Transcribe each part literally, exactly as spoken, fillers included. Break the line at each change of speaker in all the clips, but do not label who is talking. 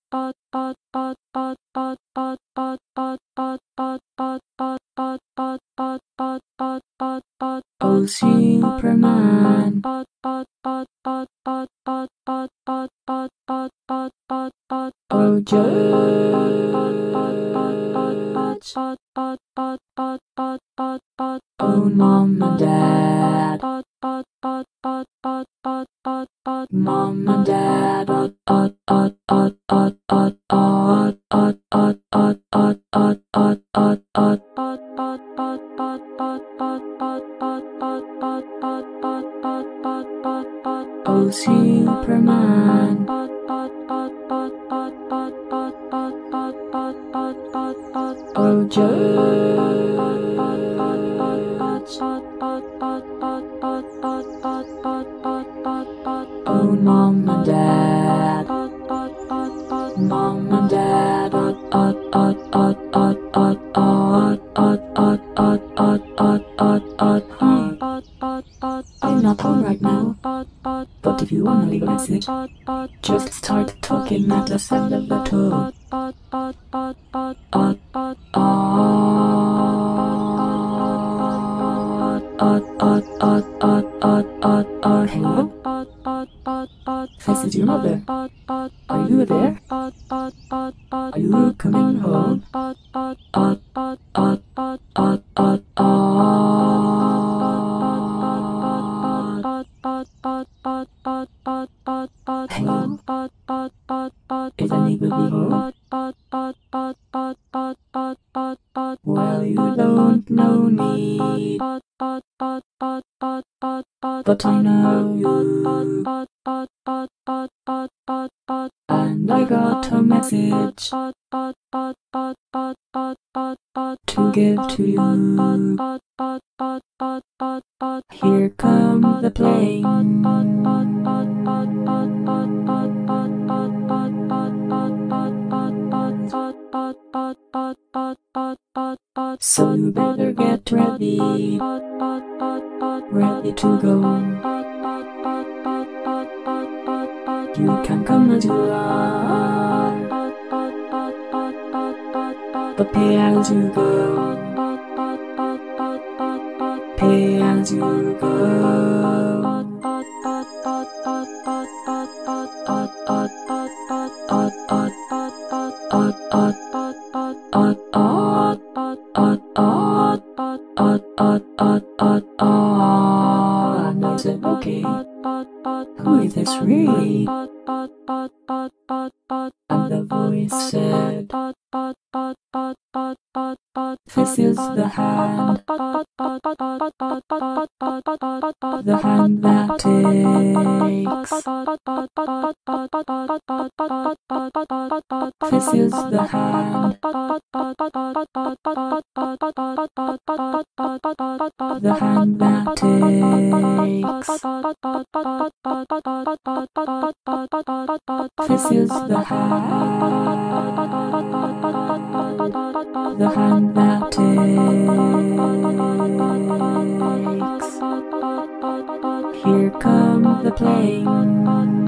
Oh Superman, oh Judge, oh Mom and Dad, Mom and Dad, uh, uh, uh, uh, uh, uh, uh, uh, uh, uh, uh, uh, uh, uh, uh. Oh Superman, oh Judge, oh Mom and Dad, Mom and Dad, uh, uh, uh, uh, uh, uh, uh, uh, uh, uh, uh, uh, uh, uh, uh. I'm not home right now, but if you wanna legalize it, just start talking at the sound of the tone. Uh, uh, uh, uh, uh, uh, uh, uh, uh, uh, hello? This is your mother. Are you there? Are you coming home? Uh, uh, uh, uh, uh, uh, uh, hello? Is anybody home? Well, you don't know me, but I know you. And I got a message to give to you. Here come the plane. So you better get ready, ready to go. You can come as you are, but pay as you go. Pay as you go. And I said, okay, who is this really? And the voice said, this is the hand, the hand that takes. This is the hand, the hand that takes. This is the hand, the hand that takes. Here come the plane.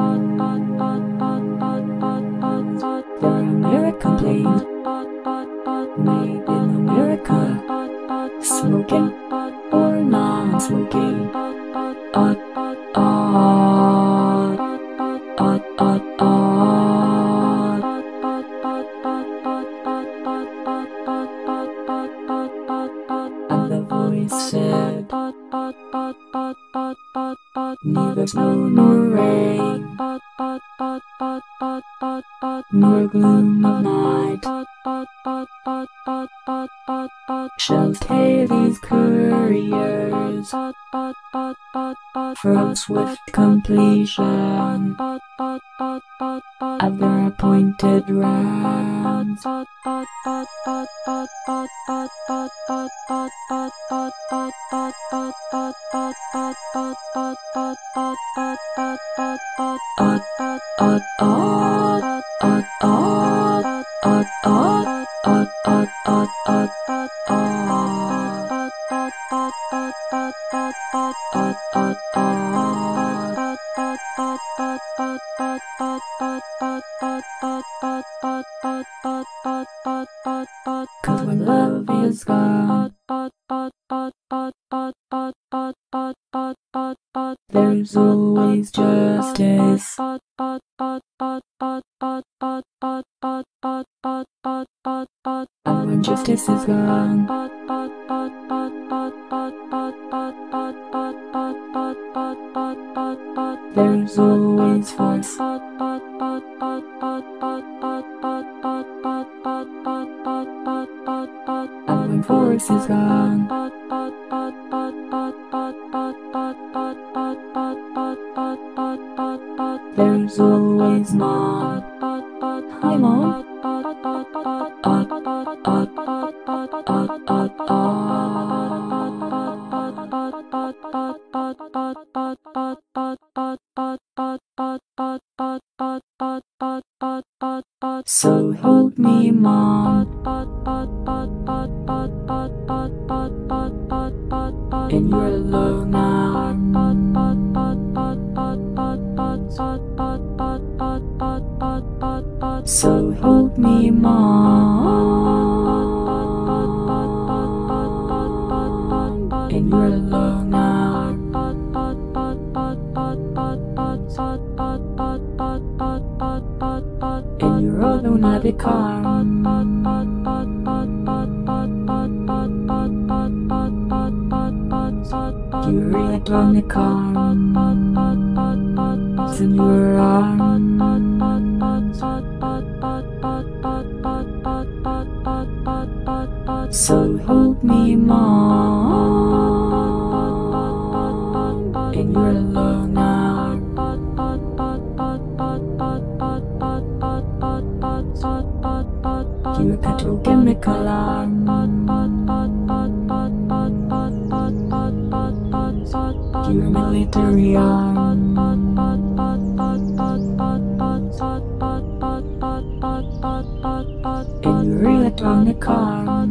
They're American plane, made in America. Smoking or non-smoking. Uh, uh, uh, uh, uh. And the voice said, neither snow nor rain, nor gloom of night shall stay these couriers from swift completion of their appointed rounds. Cause when love is gone, there's always justice. And when justice is gone, there's always force. And when force is gone, there's always mom. Hi, mom. Odd, odd, odd, odd, odd, odd. So hold me, mom, in your loving arms. So hold me, mom, in your loving arms. In your automatic arms. Your electronic arms in your arms. So hold me, mom, in your loving arms. Your petrochemical arms. Your military arms. In your electronic arms.